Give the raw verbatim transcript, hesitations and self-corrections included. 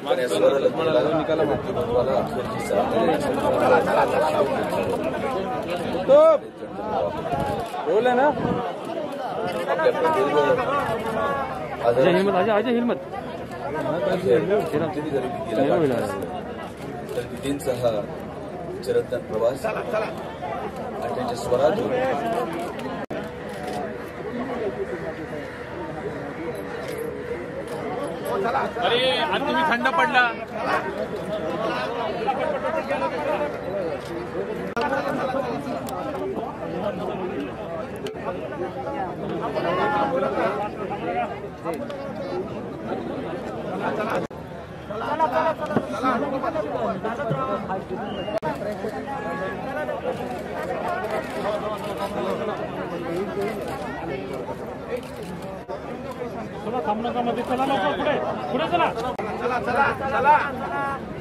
role है ना आजा हिलमत आजा आजा हिलमत विधींचा चिरंतन प्रवास आणि त्यांच्या स्वराज्य अरे आज तुम्ही थंड पडला चला थांबू नका मध्ये चला लवकर पुढे पुढे चला चला चला चला